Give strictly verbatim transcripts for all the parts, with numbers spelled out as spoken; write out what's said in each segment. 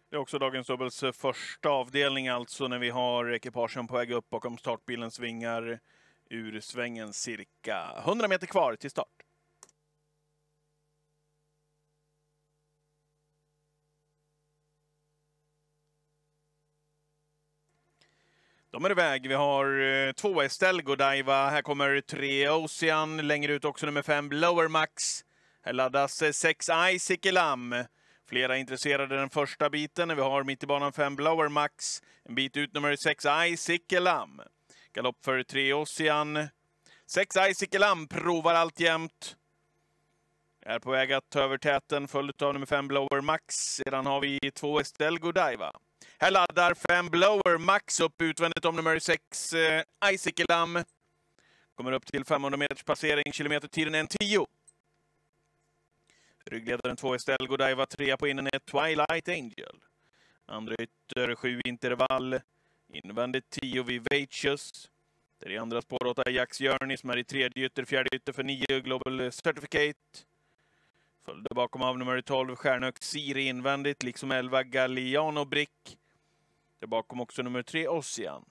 Det är också dagens dubbels första avdelning, alltså när vi har ekipagen på väg upp bakom startbilens vingar ur svängen, cirka hundra meter kvar till start. De är iväg. Vi har eh, två Estelle Godiva. Här kommer tre Ocean. Längre ut också nummer fem Blower Max. Här laddas eh, sex Icicle Lam. Flera intresserade den första biten. Vi har mitt i banan fem Blower Max. En bit ut nummer sex Icicle Lam. Galopp för tre Ocean. sex Icicle Lam provar alltjämt. Är på väg att ta över täten, följd av nummer fem Blower Max. Sedan har vi två Estelle Godiva. Här laddar fem Blower Max upp utvändigt om nummer sex eh, Icicle Lam. Kommer upp till femhundra meters passering, kilometertiden en tio. Ryggledaren två Estelle Godiva, trea på innen är Twilight Angel. Andra ytter sju intervall. Invändigt tio Vivacious. Där i andra spår åtta Jax Journey som är i tredje ytter, fjärde ytter för nio Global Certificate. Följde bakom av nummer tolv Stjärnök Siri invändigt, liksom elva Galliano Brick. Där bakom också nummer tre Ocean.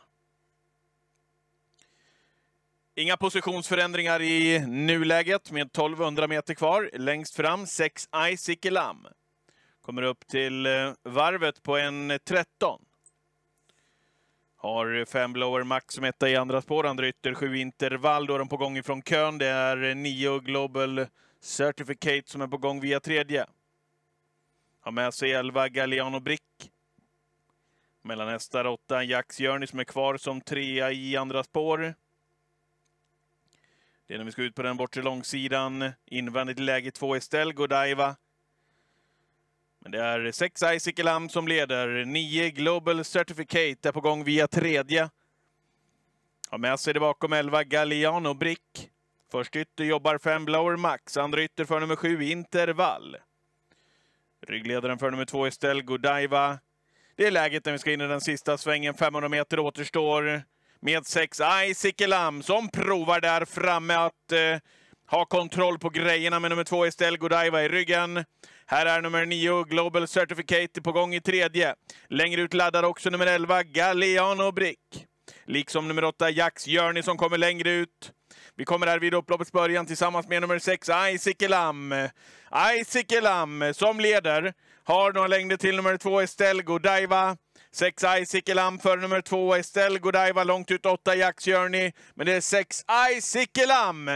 Inga positionsförändringar i nuläget med tolvhundra meter kvar. Längst fram sex Icicle Lam. Kommer upp till varvet på en tretton. Har fem Blower Max som etta i andra spår. Andra ytter sju intervall. Då är de på gång ifrån kön. Det är nio Global Certificate som är på gång via tredje. Har med sig elva Galliano Brick. Mellan hästar åtta Jax Journey som är kvar som trea i andra spår. Det är när vi ska ut på den bortre långsidan. Invändigt läge två Estelle Godiva. Men det är sex Icicle Lam som leder. nio Global Certificate är på gång via tredje. Har med sig det bakom elva Galliano Brick. Först ytter jobbar fem Blower Max. Andra ytter för nummer sju Intervall. Ryggledaren för nummer två Estelle Godiva. Det är läget när vi ska in i den sista svängen. femhundra meter återstår. Med sex Icicle Lam som provar där framme att eh, ha kontroll på grejerna med nummer två Estelle Godiva i ryggen. Här är nummer nio Global Certificate på gång i tredje. Längre ut laddar också nummer elva Galliano Brick. Liksom nummer åtta Jax Journey som kommer längre ut. Vi kommer här vid upploppets början tillsammans med nummer sex Icicle Lam. Icicle Lam som leder. Har några längder till nummer två Estelle Godiva. sex Icicle Lam för nummer två Estelle Godiva. Långt ut åtta Jax Journey. Men det är sex Icicle Lam.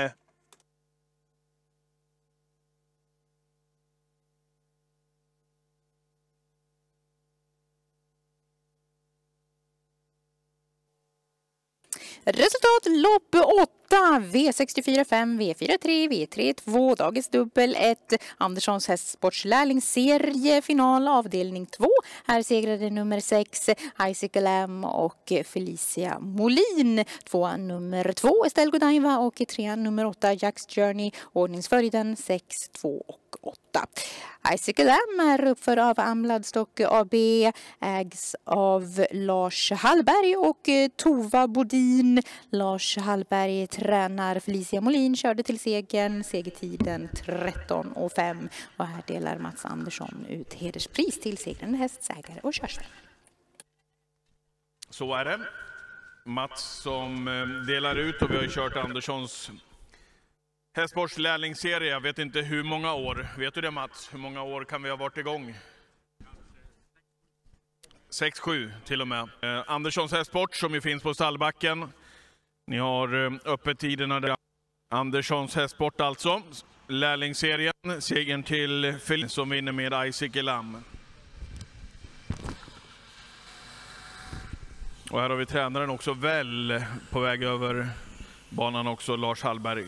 Resultat lopp åtta, V sextiofyra fem, V fyrtiotre, V trettiotvå, dagens dubbel ett, Anderssons hästsportslärlingsserie, final avdelning två. Här segrade nummer sex Icicle Lam och Felicia Molin. Två nummer två Estelle Godiva och tre nummer åtta Jax Journey. Ordningsföljden sex, två och åtta. Icicle Lam är uppför av Amladstock A B, ägs av Lars Hallberg och Tova Bodin. Lars Hallberg tränar, Felicia Molin körde till segern, segertiden tretton och fem. Och här delar Mats Andersson ut hederspris till segrande hästsägare och körsvän. Så är det. Mats som delar ut, och vi har kört Anderssons hästsportslärlingsserie. Jag vet inte hur många år. Vet du det, Mats? Hur många år kan vi ha varit igång? sex sju till och med. Eh, Anderssons hästsport som ju finns på Stallbacken. Ni har eh, öppettiderna där. Anderssons hästsport alltså. Lärlingsserien. Segern till Phil som vinner med Icicle Lam. Och här har vi tränaren också väl på väg över banan också, Lars Hallberg.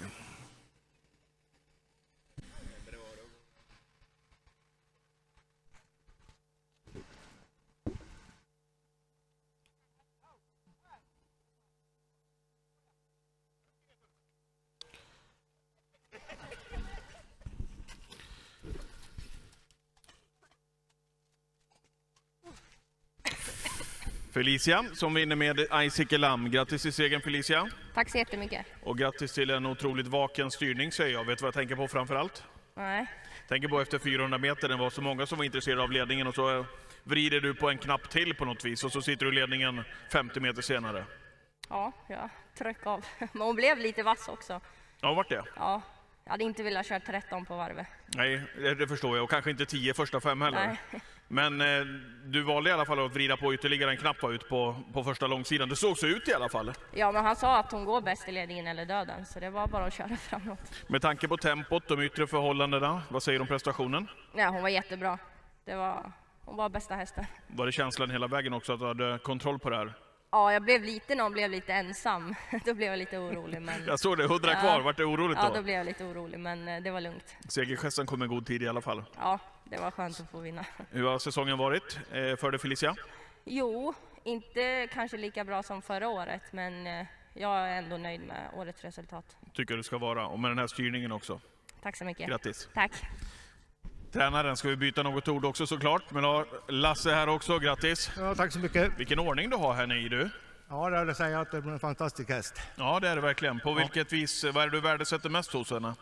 Felicia som vinner med Icicle Lam. Grattis till segern, Felicia. Tack så jättemycket. Och grattis till en otroligt vaken styrning, säger jag. Vet du vad jag tänker på framför allt? Nej. Tänker på efter fyrahundra meter, det var så många som var intresserade av ledningen och så vrider du på en knapp till på något vis och så sitter du i ledningen femtio meter senare. Ja, jag tryck av. Men hon blev lite vass också. Ja, vart det? Ja, jag hade inte velat köra tretton på varvet. Nej, det, det förstår jag. Och kanske inte tio första fem heller. Nej. Men eh, du valde i alla fall att vrida på ytterligare en knapp ut på, på första långsidan. Det såg så ut i alla fall. Ja, men han sa att hon går bäst i ledningen eller döden, så det var bara att köra framåt. Med tanke på tempot, de yttre förhållandena, vad säger du om prestationen? Ja, hon var jättebra. Det var, hon var bästa hästen. Var det känslan hela vägen också att du hade kontroll på det här? Ja, jag blev lite när hon blev lite ensam. Då blev jag lite orolig. Men... Jag såg det, hundra ja. kvar. Vart det oroligt då? Ja, då blev jag lite orolig, men det var lugnt. Segergesten kom i god tid i alla fall. Ja, det var skönt att få vinna. Hur har säsongen varit eh, för dig, Felicia? Jo, inte kanske lika bra som förra året, men jag är ändå nöjd med årets resultat. Tycker du ska vara, och med den här styrningen också. Tack så mycket. Grattis. Tack. Tränaren, ska vi byta något ord också såklart, men har Lasse här också, grattis. Ja, tack så mycket. Vilken ordning du har här i du. Ja, det vill jag säga att det är en fantastisk häst. Ja, det är det verkligen. På ja. vilket vis, vad är det du värdesätter mest hos henne?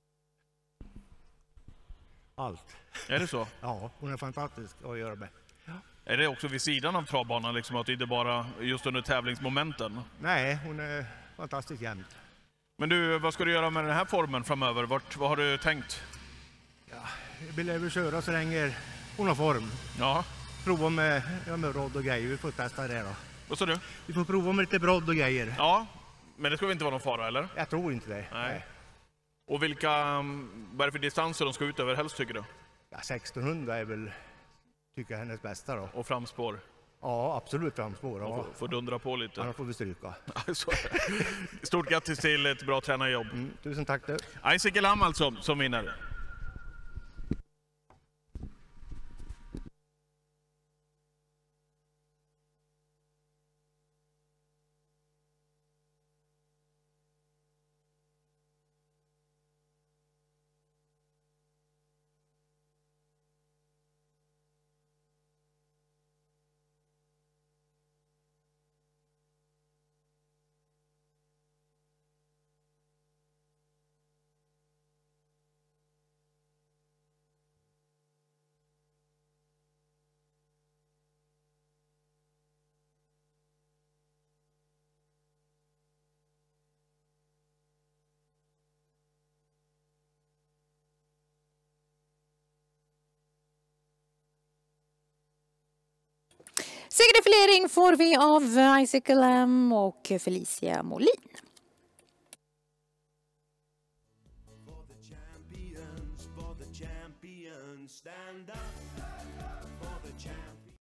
Allt. Är det så? Ja, hon är fantastisk att göra med. Ja. Är det också vid sidan av travbanan, liksom, att det inte bara just under tävlingsmomenten? Nej, hon är fantastiskt jämnt. Men du, vad ska du göra med den här formen framöver? Vart, vad har du tänkt? Ja, jag vill väl köra så länge hon har form. Ja. Prova med, ja, med brodd och grejer. Vi får testa det då. Vad sa du? Vi får prova med lite brodd och grejer. Ja, men det ska väl inte vara någon fara, eller? Jag tror inte det. Nej. Nej. Och vilka, vad är det för distanser de ska ut över helst, tycker du? Ja, sextonhundra är väl, tycker jag, hennes bästa då. Och framspår? Ja, absolut framspår. Ja. Får, får dundra på lite. Annars får vi stryka. Så, stort grattis till ett bra tränarjobb. Mm, tusen tack du. Isaac Elam alltså, som vinner. Segerdefilering får vi av Isaac Elam och Felicia Molin. For the champions, for the champions, stand up for the champions.